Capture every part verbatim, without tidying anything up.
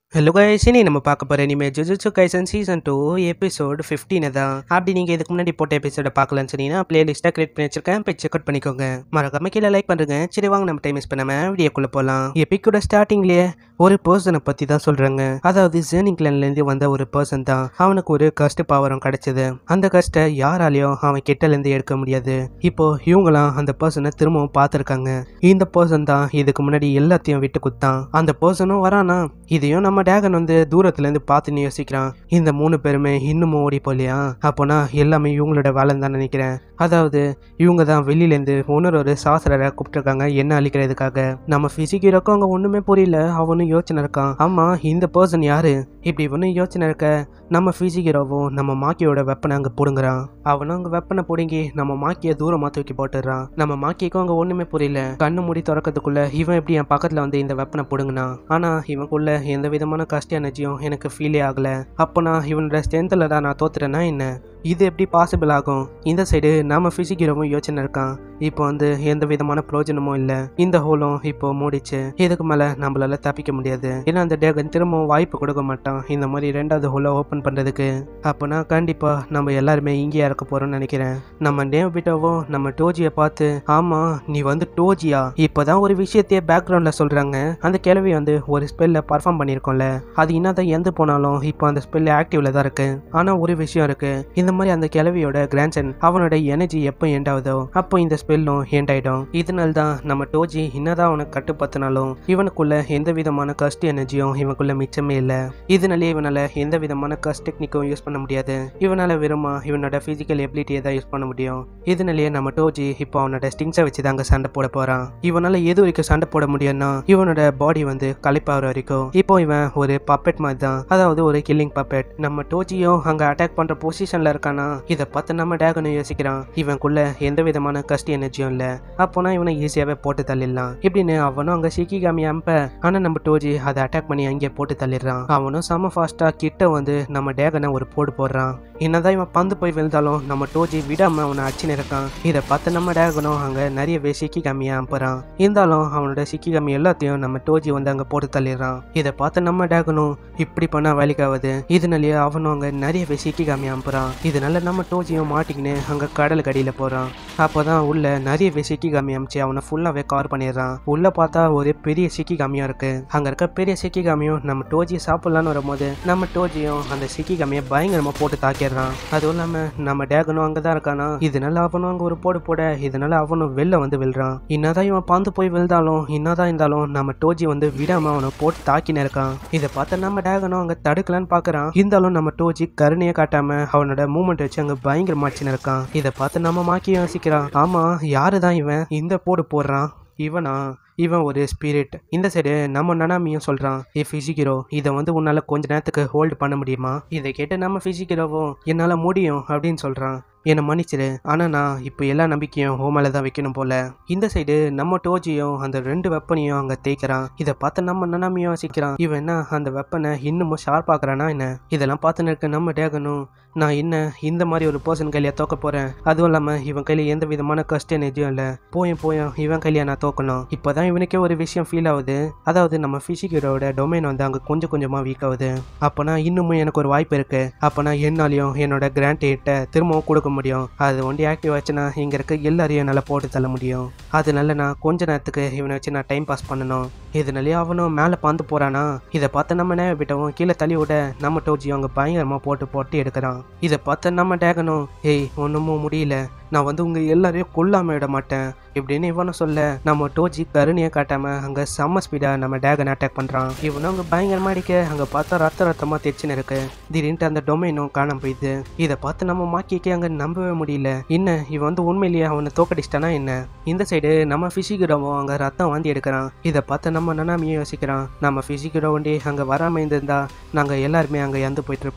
Hello guys, இனி நம்ம பார்க்க போகிற இனிமே Jujutsu Kaisen season two episode fifteen தான். அப்படி நீங்கள் இதுக்கு முன்னாடி போட்ட எபிசோட பார்க்கலன்னு சொன்னீங்கன்னா பிளேலிஸ்ட்டாக கிரியேட் பண்ணி வச்சிருக்கேன், போய் செக் அவுட் பண்ணிக்கோங்க. மறக்காம கீழே லைக் பண்ணுங்க. சரி வாங்க நம்ம டைம் மிஸ் பண்ணாமல் வீடியோக்குள்ளே போகலாம். எபிக்கோட ஸ்டார்டிங்லேயே ஒரு பர்சனை பற்றி தான் சொல்கிறாங்க. அதாவது ஜேர்னிங் கிளான்லேருந்து வந்த ஒரு பர்சன் தான். அவனுக்கு ஒரு கஷ்ட பாவரம் கிடைச்சது. அந்த கஷ்ட யாராலையும் அவன் கிட்டலேருந்து எடுக்க முடியாது. இப்போ இவங்களாம் அந்த பர்சனை திரும்பவும் பார்த்துருக்காங்க. இந்த பர்சன் தான் இதுக்கு முன்னாடி எல்லாத்தையும் விட்டு குத்தான். அந்த பர்சனும் வரானா, இதையும் நம்ம டேகன் வந்து தூரத்துல இருந்து பார்த்துன்னு யோசிக்கிறான். இந்த மூணு பேருமே இன்னமும் ஓடி போலியா? அப்போனா எல்லாமே இவங்களோட வேலைன்னு தான் நினைக்கிறேன். அதாவது இவங்க தான் வெளியிலேருந்து இன்னொரு ஒரு சாஸ்திரரை கூப்பிட்டுருக்காங்க என்ன அழிக்கிறதுக்காக. நம்ம பிசிக்கிறக்கும் அங்கே ஒன்றுமே புரியல. அவனும் யோசனை இருக்கான், ஆமா இந்த பர்சன் யாரு? இப்படி ஒன்றும் யோசனை இருக்க நம்ம பிசிக்கிறோவும் நம்ம மாக்கியோட வெப்பனை அங்கே பிடுங்குறான். அவனும் அங்கே வெப்பனை பிடுங்கி நம்ம மாக்கியை தூரமாக தூக்கி போட்டுடுறான். நம்ம மாக்கியக்கும் அங்கே ஒன்றுமே புரியல. கண்ணு மூடி திறக்கிறதுக்குள்ள இவன் எப்படி என் பக்கத்தில் வந்து இந்த வெப்பனை பிடுங்கினான்? ஆனால் இவனுக்குள்ள எந்த விதமான கஷ்ட எனர்ஜியும் எனக்கு ஃபீலே ஆகலை. அப்போனா இவனோட ஸ்ட்ரென்த்தில் தான் நான் தோத்துறேன்னா என்ன? இது எப்படி பாசிபிள் ஆகும்? இந்த சைடு நம்ம பிசிக்கிறவும் யோசனை இருக்கான். இப்போ வந்து எந்த விதமான பிரயோஜனமும் இல்லை. இந்த ஹோலும் இப்போ மூடிச்சு. இதுக்கு மேலே நம்மளால தப்பிக்க முடியாது. ஏன்னா அந்த டேகன் திரும்பவும் வாய்ப்பு கொடுக்க மாட்டான் இந்த மாதிரி ரெண்டாவது ஹோலை ஓப்பன் பண்ணுறதுக்கு. அப்போனா கண்டிப்பாக நம்ம எல்லாருமே இங்கேயா இருக்க போகிறோம்னு நினைக்கிறேன். நம்ம நேம் விட்டவும் நம்ம டோஜியை பார்த்து, ஆமாம் நீ வந்து டோஜியா? இப்போதான் ஒரு விஷயத்தையே பேக்ரவுண்டில் சொல்கிறாங்க. அந்த கிழவி வந்து ஒரு ஸ்பெல்ல பர்ஃபார்ம் பண்ணியிருக்கோம்ல, அது என்னதான் எந்த போனாலும் இப்போ அந்த ஸ்பெல் ஆக்டிவ்ல தான் இருக்கு. ஆனால் ஒரு விஷயம் இருக்கு, இந்த மாதிரி அந்த கிழவியோட கிராண்ட்சன் அவனோட எனர்ஜி எப்போ எண்ட் ஆகுதோ அப்போ இந்த ஸ்பெல்லும் எண்ட் ஆயிடும். இதனால தான் நம்ம டோஜி என்னதான் அவனுக்கு கட்டுப்பத்தினாலும் இவனுக்குள்ள எந்த விதமான கஸ்ட் எனர்ஜியும் இவனுக்குள்ள மிச்சமே இல்லை. இதனாலே இவனால எந்த விதமான கஸ்ட் டெக்னிக்கும் யூஸ் பண்ண முடியாது. இவனால வெறுமா இவனோட பிசிக்கல் எபிலிட்டியை தான் யூஸ் பண்ண முடியும். இதனாலேயே நம்ம டோஜி இப்போ அவனோட ஸ்டிங்ஸை வச்சு தாங்க சண்டை போட போறான். இவனால எது வரைக்கும் சண்டை போட முடியும்னா இவனோட பாடி வந்து களைப்பாகிற வரைக்கும். இப்போ இவன் ஒரு பப்பெட் மாதிரி தான், அதாவது ஒரு கில்லிங் பப்பெட். நம்ம டோஜியும் அங்க அட்டாக் பண்ற பொசிஷன்ல இருக்கானா. இதை பார்த்து நம்ம டேகனும் யோசிக்கிறான், இவனுக்குள்ள எந்த விதமான கஷ்ட எனர்ஜியும் இல்லை. அப்போனா இவனை ஈஸியாவே போட்டு தள்ளிடலாம் இப்படின்னு அவனும் அங்க சிக்கிகாமி அம்ப. ஆனா நம்ம டோஜி அதை அட்டாக் பண்ணி அங்கே போட்டு தள்ளிடுறான். அவனும் செம ஃபாஸ்டா கிட்ட வந்து நம்ம டேகனை ஒரு போடு போடுறான். என்னதான் இவன் பந்து போய் விழுந்தாலும் நம்ம டோஜி விடாம அவனை அச்சுன்னு இருக்கான். இதை பார்த்து நம்ம டேகனும் அங்க நிறையவே சிக்கிகாமியா அம்புறான். இருந்தாலும் அவனோட சிக்கிகாமி எல்லாத்தையும் நம்ம டோஜி வந்து அங்க போட்டு தள்ளிடுறான். இதை பார்த்து நம்ம டேகனும் இப்படி பண்ணா வேலைக்காவது. இதனாலேயே அவனும் அங்க நிறையவே சிக்கிகாமி அம்புறான். இதனால நம்ம டோஜியும் மாட்டிக்கின்னு அங்க கடலுக்கு அடியில போறான். அப்போதான் உள்ள நிறைய சிக்கிகாமி அமைச்சு அவனை ஃபுல்லாவே கவர் பண்ணிடுறான். உள்ள பார்த்தா ஒரு பெரிய சிக்கிகாமியா இருக்கு. அங்க இருக்க பெரிய சிக்கிகாமியும் நம்ம டோஜியை சாப்பிடலான்னு வரும்போது நம்ம டோஜியும் அந்த சிக்கிகாமியை பயங்கரமா போட்டு தாக்கிடுறான். அதுவும் இல்லாம நம்ம டேகனும் அங்கதான் இருக்கானா. இதனால அவனும் அங்க ஒரு போடு போட இதனால அவனும் வெளில வந்து விழுறான். என்னதான் இவன் பாந்து போய் விழுந்தாலும் என்னதான் இருந்தாலும் நம்ம டோஜி வந்து விடாம அவனை போட்டு தாக்கின்னு இருக்கான். இதை பார்த்து நம்ம டேகனும் அங்க தடுக்கலான்னு பாக்குறான். இருந்தாலும் நம்ம டோஜி கருணையை காட்டாம அவனோட மூமெண்ட் வச்சு அங்க பயங்கரமாச்சுன்னு இருக்கான். இதை பார்த்து நம்ம மாக்கி யோசிக்கிறான், ஆமா யாருதான் இவன் இந்த போடு போடுறான்? இவனா? இவன் ஒரு ஸ்பிரிட். இந்த சைடு நம்ம நனாமியும் சொல்றான், ஏ பிசிக்கிறோ இதை வந்து உன்னால கொஞ்ச நேரத்துக்கு ஹோல்டு பண்ண முடியுமா? இதை கேட்டு நம்ம பிசிக்கிறோவும் என்னால முடியும் அப்படின்னு சொல்றான். என்னை மன்னிச்சிரு, ஆனா நான் இப்போ எல்லா நம்பிக்கையும் ஹோ மேலே தான் வைக்கணும் போல. இந்த சைடு நம்ம டோஜியும் அந்த ரெண்டு வெப்பனையும் அங்கே தேய்க்கிறான். இதை பார்த்து நம்ம நனாமியும் யோசிக்கிறான், இவன் என்ன அந்த வெப்பனை இன்னமும் ஷார்ப்பாக்குறானா என்ன? இதெல்லாம் பார்த்துன்னு இருக்க நம்ம டேகனும், நான் என்ன இந்த மாதிரி ஒரு பர்சன் கையில தோக்க போறேன்? அதுவும் இல்லாம இவன் கையில எந்த விதமான கஷ்ட எனர்ஜியும் இல்லை. போயும் போயும் இவன் கையில நான் தோக்கணும். இப்போதான் இவனுக்கே ஒரு விஷயம் ஃபீல் ஆகுது. அதாவது நம்ம பிசிக்கரோட டொமைன் வந்து அங்கே கொஞ்சம் கொஞ்சமா வீக் ஆகுது. அப்போனா இன்னமும் எனக்கு ஒரு வாய்ப்பு இருக்கு. அப்போனா என்னாலையும் என்னோட கிராண்ட் எயிட்ட திரும்பவும் கொடுக்க முடியும். அது ஒண்டி ஆக்டிவ் ஆச்சுன்னா இங்க இருக்க எல்லாரையும் நல்லா போட்டு தள்ள முடியும். அதனால நான் கொஞ்ச நேரத்துக்கு இவனை வச்சு நான் டைம் பாஸ் பண்ணணும். இதனாலே அவனும் மேலே பாந்து போறானா. இதை பார்த்து நம்ம நேவ விட்டவும் கீழே தள்ளி விட நம்ம டோஜி அவங்க பயங்கரமா போட்டு போட்டு எடுக்கிறான். இதை பார்த்து நம்ம டேகனும், ஏய் ஒன்றுமும் முடியல, நான் வந்து உங்க எல்லாரையும் கொல்லாம விட மாட்டேன் இப்படின்னு இவனும் சொல்ல நம்ம டோஜி கருணையை காட்டாம அங்க செம்ம ஸ்பீடா நம்ம டேகன் அட்டாக் பண்றான். இவனும் அங்க பயங்கரமா அடிக்க அங்க பார்த்தா ரத்த ரத்தமா தெச்சுன்னு இருக்கு. திடீர்னு அந்த டொமைனும் காணாம போயிடுது. இதை பார்த்து நம்ம மாக்கிக்கே அங்க நம்பவே முடியல. என்ன இவன் வந்து உண்மையிலேயே அவனை தோக்கடிச்சிட்டானா என்ன? இந்த சைடு நம்ம பிசிக்கிறோவும் அங்க ரத்தம் வாந்தி எடுக்கிறான். இதை பார்த்து நம்ம நனாமியும் யோசிக்கிறான், நம்ம பிசிக்கிறோ வண்டி அங்க வராம இருந்திருந்தா நாங்க எல்லாருமே அங்க இறந்து போயிட்டு இருப்போம்.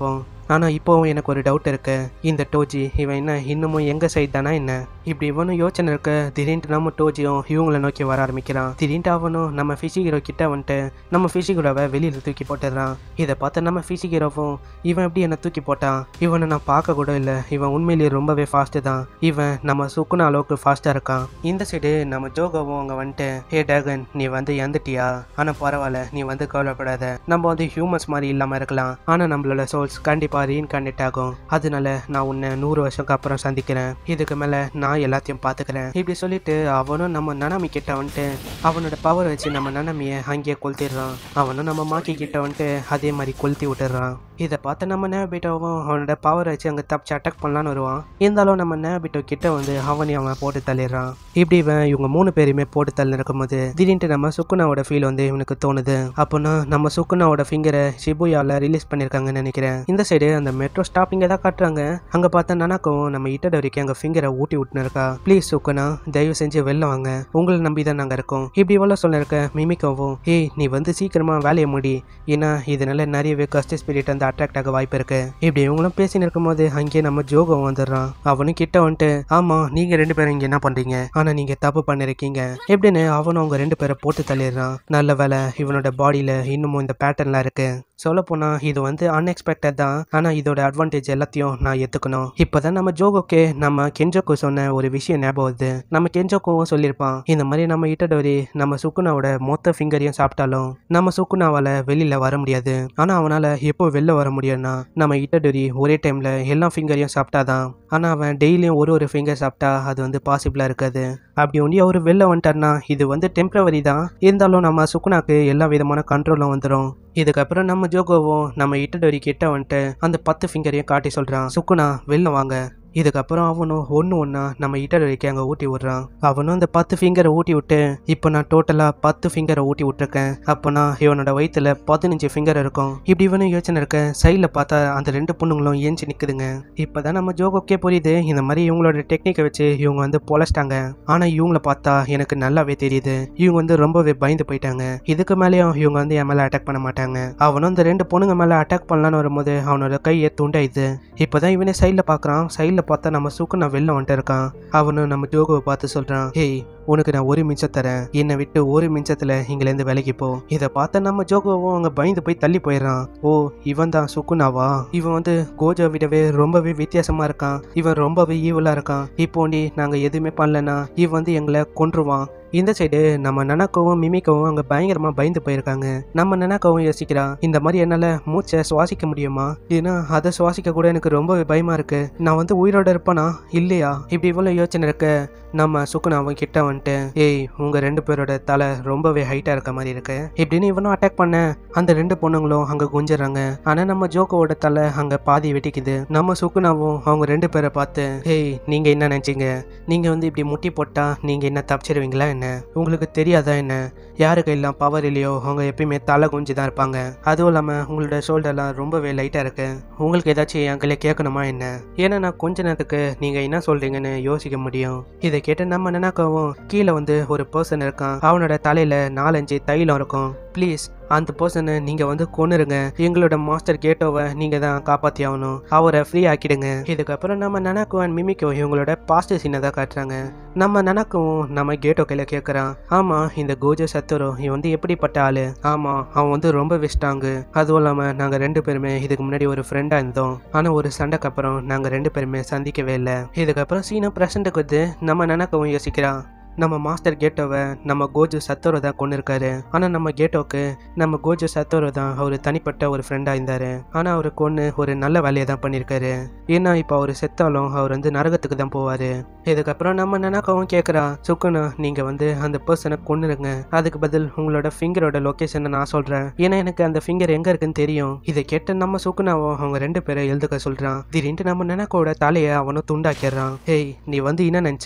ஆனா இப்போவும் எனக்கு ஒரு டவுட் இருக்கு, இந்த டோஜி இவன் என்ன இன்னமும் எங்க சைடு தானா என்ன? இப்படி இவனும் யோசனை இருக்க திடீர்னு நம்ம டோஜியும் இவங்களை நோக்கி வர ஆரம்பிக்கிறான். திடீர்னு அவனும் நம்ம ஃபிஷிகிரோ கிட்ட வந்துட்டு நம்ம ஃபிஷிகிரோவை வெளியில தூக்கி போட்டுறான். இதை பார்த்து நம்ம ஃபிஷிகிரோவும் இவன் எப்படி என்ன தூக்கி போட்டான், இவனை நான் பார்க்க கூட இல்லை, இவன் உண்மையிலேயே ரொம்பவே ஃபாஸ்ட் தான், இவன் நம்ம சுக்குன அளவுக்கு ஃபாஸ்டா இருக்கான். இந்த சைடு நம்ம ஜோகோவும் அங்க வந்துட்டு, ஹே ட்ராகன் நீ வந்து இறந்துட்டியா, ஆனா பரவாயில்ல நீ வந்து கவலைப்படாத, நம்ம வந்து ஹியூமன்ஸ் மாதிரி இல்லாம இருக்கலாம், ஆனா நம்மளோட சோல்ஸ் கண்டிப்பா ரீஇன்கார்னேட் ஆகும், அதனால நான் உன்னை நூறு வருஷத்துக்கு அப்புறம் சந்திக்கிறேன், இதுக்கு மேல நான் எல்லாத்தையும் பாத்துக்கிறேன். இப்படி சொல்லிட்டு அவனும் நம்ம நனாமி கிட்ட வந்துட்டு அவனோட பவர் வச்சு நம்ம நனாமிய அங்கேயே கொளுத்திடுறான். அவனும் நம்ம மாக்கி கிட்ட வந்துட்டு அதே மாதிரி கொளுத்தி விட்டுறான். இதை பார்த்து நம்ம நேபிட்டோவும் அவனோட பவர் வச்சு அங்கே தப்பிச்சு அட்டாக் பண்ணலான்னு வருவான். இருந்தாலும் நம்ம நேபிட்டோ கிட்ட வந்து அவனையும் அவன் போட்டு தள்ளிடுறான். இப்படி இவன் இவங்க மூணு பேருமே போட்டு தள்ளி இருக்கும்போது திடீர்னு நம்ம சுக்குனாவோட ஃபீல் வந்து இவனுக்கு தோணுது. அப்போனா நம்ம சுக்குனாவோட ஃபிங்கரை ஷிபுயாவில் ரிலீஸ் பண்ணியிருக்காங்கன்னு நினைக்கிறேன். இந்த சைடு அந்த மெட்ரோ ஸ்டாப்பிங்கை தான் காட்டுறாங்க. அங்கே பார்த்தா நனாக்கவும் நம்ம இட்டட வரைக்கும் அங்கே ஃபிங்கரை ஊட்டி விட்டுன்னு இருக்கா. ப்ளீஸ் சுக்குனா தயவு செஞ்சு வெளில வாங்க, உங்களை நம்பி தான் நாங்கள் இருக்கோம். இப்படி இவ்வளோ சொல்லிருக்க மிமிக்கவும், ஏய் நீ வந்து சீக்கிரமா வேலையை முடி, ஏன்னா இதனால நிறையவே கஸ்ட் ஸ்பிரிட் வந்து அட்ராக்ட் ஆக வாய்ப்பு இருக்கு. இப்படி இவங்களும் பேசின்னு இருக்கும்போது அங்கேயே நம்ம ஜோகம் வந்துடுறான். அவனும் கிட்ட வந்துட்டு, ஆமா நீங்க ரெண்டு பேரும் இங்க என்ன பண்றீங்க, ஆனா நீங்க தப்பு பண்ணிருக்கீங்க எப்படின்னு அவனும் அவங்க ரெண்டு பேரை போட்டு தள்ளிடுறான். நல்ல வேலை இவனோட பாடியில இன்னமும் இந்த பேட்டர்ன்லாம் இருக்கு. சொல்ல போனா இது வந்து அன்எக்ஸ்பெக்டட் தான், ஆனா இதோட அட்வான்டேஜ் எல்லாத்தையும் நான் ஏத்துக்கணும். இப்பதான் நம்ம ஜோகோக்கே நம்ம கெஞ்சோக்கு சொன்ன ஒரு விஷயம் ஞாபகம் வருது. நம்ம கெஞ்சோக்கும் சொல்லியிருப்பான், இந்த மாதிரி நம்ம இட்டடோரி நம்ம சுக்குனாவோட மொத்த ஃபிங்கரையும் சாப்பிட்டாலும் நம்ம சுக்குனாவால வெளியில வர முடியாது, ஆனா அவனால எப்போ வெளில வர முடியும்னா நம்ம இட்டடோரி ஒரே டைம்ல எல்லா ஃபிங்கரையும் சாப்பிட்டாதான், ஆனா அவன் டெய்லியும் ஒரு ஒரு ஃபிங்கர் சாப்பிட்டா அது வந்து பாசிபிளா இருக்காது. அப்படி ஒண்டி அவரு வெளில வந்துட்டார்னா இது வந்து டெம்பரவரி தான், இருந்தாலும் நம்ம சுக்குனாக்கு எல்லா விதமான கண்ட்ரோலும் வந்துடும். இதுக்கப்புறம் நம்ம ஜோகோவும் நம்ம இட்டடோரி கிட்ட வந்துட்டு அந்த பத்து ஃபிங்கரையும் காட்டி சொல்றான், சுக்குனா வெளில வாங்க. இதுக்கப்புறம் அவனும் ஒன்று ஒன்றா நம்ம இட்டடோரிக்கு அங்கே ஊட்டி விட்றான். அவனும் அந்த பத்து ஃபிங்கரை ஊட்டி விட்டு இப்போ நான் டோட்டலாக பத்து ஃபிங்கரை ஊட்டி விட்டுருக்கேன், அப்போனா இவனோட வயிற்றுல பதினஞ்சு ஃபிங்கர் இருக்கும். இப்படி இவனும் யோசனை இருக்க சைடில் பார்த்தா அந்த ரெண்டு பொண்ணுங்களும் ஏஞ்சி நிற்குதுங்க. இப்போ தான் நம்ம ஜோகோக்கே புரியுது, இந்த மாதிரி இவங்களோட டெக்னிக்கை வச்சு இவங்க வந்து பொழைச்சிட்டாங்க. ஆனால் இவங்கள பார்த்தா எனக்கு நல்லாவே தெரியுது இவங்க வந்து ரொம்பவே பயந்து போயிட்டாங்க. இதுக்கு மேலேயும் இவங்க வந்து என் மேலே அட்டாக் பண்ண மாட்டாங்க. அவனும் இந்த ரெண்டு பொண்ணுங்க மேலே அட்டாக் பண்ணலான்னு வரும்போது அவனோட கையை துண்டாயிடுது. இப்போதான் இவனே சைடில் பார்க்குறான். சைடில் பார்த்தா நம்ம சுக்குனா வெளில வந்துட்டு இருக்கான். அவனும் நம்ம ஜோகோவை பார்த்து சொல்றான், ஹேய் உனக்கு நான் ஒரு மிச்சம் தரேன், என்னை விட்டு ஒரு மிச்சத்துல இங்கிலேருந்து விலைக்கு போ. இதை பார்த்த நம்ம ஜோகோவும் அங்க பயந்து போய் தள்ளி போயிடறான். ஓ இவன் தான் சுக்குனாவா, இவன் வந்து கோஜோ விடவே ரொம்பவே வித்தியாசமா இருக்கான், இவன் ரொம்பவே ஈவலா இருக்கான், இப்போ நீ நாங்க எதுவுமே பண்ணலன்னா இவன் வந்து எங்களை கொன்றுவான். இந்த சைடு நம்ம நனாக்கவும் மிமிக்கவும் அங்கே பயங்கரமா பயந்து போயிருக்காங்க. நம்ம நனாக்கவும் யோசிக்கிறா, இந்த மாதிரி என்னால் மூச்சை சுவாசிக்க முடியுமா, ஏன்னா அதை சுவாசிக்க கூட எனக்கு ரொம்பவே பயமா இருக்கு, நான் வந்து உயிரோட இருப்பேனா இல்லையா. இப்படி இவ்வளோ யோசனை இருக்க நம்ம சுக்குனாவும் கிட்ட வந்துட்டு, ஏய் உங்க ரெண்டு பேரோட தலை ரொம்பவே ஹைட்டா இருக்க மாதிரி இருக்கு இப்படின்னு இவனும் அட்டாக் பண்ண அந்த ரெண்டு பொண்ணுங்களும் அங்க குஞ்சிடறாங்க. ஆனா நம்ம ஜோகோவோட தலை அங்க பாதி வெட்டிக்குது. நம்ம சுக்குனாவும் அவங்க ரெண்டு பேரை பார்த்து, ஏய் நீங்க என்ன நினைச்சீங்க, நீங்க வந்து இப்படி முட்டி போட்டா நீங்க என்ன தப்பிச்சிருவீங்களா என்ன, உங்களுக்கு தெரியாதா என்ன, யாருக்கு எல்லாம் பவர் இல்லையோ அவங்க எப்பயுமே தலை குஞ்சு தான் இருப்பாங்க, அதுவும் இல்லாம உங்களோட ஷோல்டர்லாம் ரொம்பவே லைட்டா இருக்கு, உங்களுக்கு ஏதாச்சும் எங்களை கேட்கணுமா என்ன, ஏன்னா நான் கொஞ்ச நேரத்துக்கு நீங்க என்ன சொல்றீங்கன்னு யோசிக்க முடியும். இதை கேட்டு நம்ம நினைக்கவும் கீழே வந்து ஒரு பர்சன் இருக்கான், அவனோட தலையில நாலஞ்சு தைலம் இருக்கும், ப்ளீஸ் அந்த பர்சனை நீங்க வந்து கொன்னுருங்க, எங்களோட மாஸ்டர் கேட்டோவை நீங்க தான் காப்பாத்தி ஆகணும், அவரை ஃப்ரீ ஆக்கிடுங்க. இதுக்கப்புறம் நம்ம நனாக்குவன் மிமிக்கோ இவங்களோட பாஸ்ட் சீனை தான் காட்டுறாங்க. நம்ம நனாக்கவும் நம்ம கேட்டோ கையில கேட்கறான், ஆமா இந்த கோஜோ சத்தோரோ இவன் வந்து எப்படிப்பட்ட ஆளு, ஆமா அவன் வந்து ரொம்ப வெஸ்டாங்கு, அதுவும் இல்லாம நாங்க ரெண்டு பேருமே இதுக்கு முன்னாடி ஒரு ஃப்ரெண்டா இருந்தோம், ஆனா ஒரு சண்டைக்கு அப்புறம் நாங்க ரெண்டு பேருமே சந்திக்கவே இல்லை. இதுக்கப்புறம் சீனா பிரசன்ட்டுக்கு வந்து நம்ம நனாக்கவும் யோசிக்கிறான், நம்ம மாஸ்டர் கேட்டோவை நம்ம கோஜோ சத்தோரோ தான் கொண்டு இருக்காரு, ஆனா நம்ம கேட்டோக்கு நம்ம கோஜோ சத்தோரோ தான் அவர் தனிப்பட்ட ஒரு ஃப்ரெண்டா இருந்தாரு, ஆனா அவரு கொண்டு ஒரு நல்ல வேலையை தான் பண்ணியிருக்காரு, ஏன்னா இப்போ அவர் செத்தாலும் அவர் வந்து நரகத்துக்கு தான் போவாரு. இதுக்கப்புறம் நம்ம நனாக்கவும் கேட்குறா, சுக்குனா நீங்க வந்து அந்த பர்சனை கொன்னுருங்க, அதுக்கு பதில் உங்களோட ஃபிங்கரோட லொக்கேஷனை நான் சொல்றேன், ஏன்னா எனக்கு அந்த ஃபிங்கர் எங்க இருக்குன்னு தெரியும். இதை கேட்ட நம்ம சுக்குனாவும் அவங்க ரெண்டு பேரை எழுதுக்க சொல்றான். திடீர்னு நம்ம நனாக்கோட தலையை அவனும் துண்டாக்கிடுறான். ஏய் நீ வந்து என்ன நினைச்ச,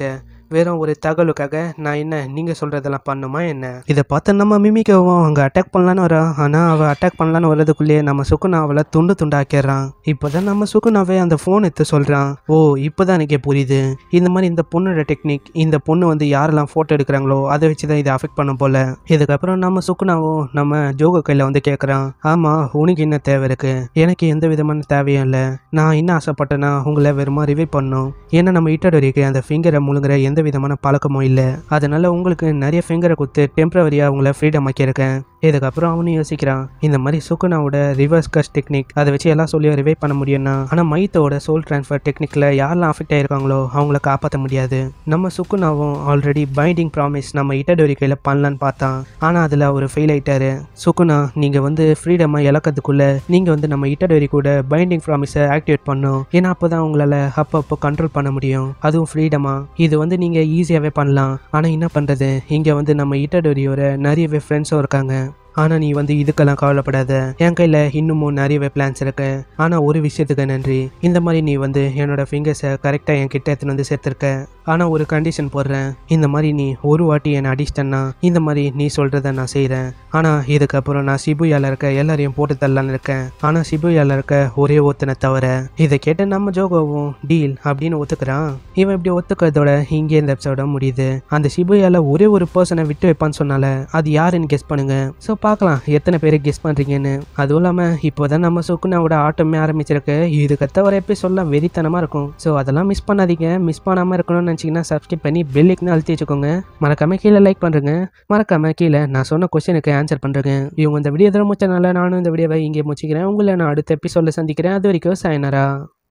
வெறும் ஒரு தகவலுக்காக நான் என்ன நீங்க சொல்றதெல்லாம் பண்ணுமா என்ன? இதை பார்த்து நம்ம மிமிக்கவும் அங்க அட்டாக் பண்ணலான்னு வரா. ஆனா அவ அட்டாக் பண்ணலான்னு வர்றதுக்குள்ளேயே நம்ம சுகுணா அவளை துண்டு துண்டு ஆக்கிடுறான். இப்போதான் நம்ம சுகுணாவே அந்த போன் எடுத்து சொல்றான். ஓ இப்போதான் எனக்கே புரியுது, இந்த மாதிரி இந்த பொண்ணோட டெக்னிக், இந்த பொண்ணு வந்து யாரெல்லாம் போட்டோ எடுக்கிறாங்களோ அதை வச்சுதான் இதை அஃபெக்ட் பண்ணும் போல. இதுக்கப்புறம் நம்ம சுகுணாவும் நம்ம ஜோகோ கையில வந்து கேட்கறான், ஆமா உனக்கு என்ன தேவை இருக்கு? எனக்கு எந்த விதமான தேவையும் இல்லை. நான் என்ன ஆசைப்பட்டேன்னா உங்களை வெறுமா ரிவைவ் பண்ணும். ஏன்னா நம்ம இட்டடோரிக்கு அந்த ஃபிங்கரை முழுங்குற எந்த விதமான பழக்கமும் இல்லை. அதனால உங்களுக்கு நிறைய ஃபிங்கரை கொடுத்து டெம்பரவரியா உங்களை ஃப்ரீடம் ஆக்கியிருக்கேன். இதுக்கப்புறம் அவனும் யோசிக்கிறான், இந்த மாதிரி சுகுணாவோட ரிவர்ஸ் கஸ் டெக்னிக் அதை வச்சு எல்லாம் சொல்லி ரிவைவ் பண்ண முடியும்னா, ஆனால் மைத்தோட சோல் டிரான்ஸ்ஃபர் டெக்னிக்கில் யாரெல்லாம் அஃபெக்ட் ஆயிருக்காங்களோ அவங்கள காப்பாற்ற முடியாது. நம்ம சுகுணாவும் ஆல்ரெடி பைண்டிங் ப்ராமிஸ் நம்ம இட்டடோரி கையில் பண்ணலான்னு பார்த்தான். ஆனால் அதில் அவர் ஃபெயில் ஆயிட்டாரு. சுகுணா நீங்கள் வந்து ஃப்ரீடமாக இழக்கிறதுக்குள்ள நீங்கள் வந்து நம்ம இட்டடோரி கூட பைண்டிங் ப்ராமிஸை ஆக்டிவேட் பண்ணும். ஏன்னா அப்போ தான் உங்களால் அப்பப்போ கண்ட்ரோல் பண்ண முடியும், அதுவும் ஃப்ரீடமாக. இது வந்து நீங்கள் ஈஸியாகவே பண்ணலாம். ஆனால் என்ன பண்ணுறது, இங்கே வந்து நம்ம இட்டடோரியோட நிறையவே ஃப்ரெண்ட்ஸும் இருக்காங்க. ஆனால் நீ வந்து இதுக்கெல்லாம் கவலைப்படாத, என் கையில் இன்னமும் நிறையவே பிளான்ஸ் இருக்கு. ஆனால் ஒரு விஷயத்துக்கு நன்றி, இந்த மாதிரி நீ வந்து என்னோட ஃபிங்கர்ஸை கரெக்டாக என் கிட்ட எடுத்துன்னு வந்து சேர்த்துருக்க. ஆனால் ஒரு கண்டிஷன் போடுறேன், இந்த மாதிரி நீ ஒரு வாட்டி என்னை அடிச்சிட்டேன்னா இந்த மாதிரி நீ சொல்கிறத நான் செய்கிறேன். ஆனால் இதுக்கப்புறம் நான் சிபுயாவில் இருக்க எல்லாரையும் போட்டு தரலான்னு இருக்கேன். ஆனால் சிபுயாவில் இருக்க ஒரே ஒருத்தனை தவிர. இதை கேட்டு நம்ம ஜோகோவும் டீல் அப்படின்னு ஒத்துக்கிறான். இவன் இப்படி ஒத்துக்கிறதோட இங்கே இந்த எபிசோட முடியுது. அந்த சிபுயாவில் ஒரே ஒரு பர்சனை விட்டு வைப்பான்னு சொன்னால அது யாருன்னு கெஸ் பண்ணுங்க. ஸோ பார்க்கலாம் எத்தனை பேர் கெஸ் பண்ணுறீங்கன்னு. அதுவும் இல்லாமல் இப்போதான் நம்ம சுகுணாவோட ஆட்டமே ஆரம்பிச்சிருக்கு. இதுக்கத்த ஒரு எபிசோட்லாம் வெறித்தனமாக இருக்கும். ஸோ அதெல்லாம் மிஸ் பண்ணாதீங்க. மிஸ் பண்ணாமல் இருக்கணும்னு நினச்சிங்கன்னா சப்ஸ்கிரைப் பண்ணி பெல் ஐக்கனை அழுத்தி வச்சுக்கோங்க. மறக்காம கீழே லைக் பண்ணுறேங்க. மறக்காம கீழே நான் சொன்ன கொஸ்டினுக்கு ஆன்சர் பண்ணுறேங்க. இவங்க இந்த வீடியோ எதிர முடிச்சனால நானும் இந்த வீடியோவை இங்கே முடிச்சுக்கிறேன். உங்களை நான் அடுத்த எபிசோடில் சந்திக்கிறேன். அது வரைக்கும் சாயனரா.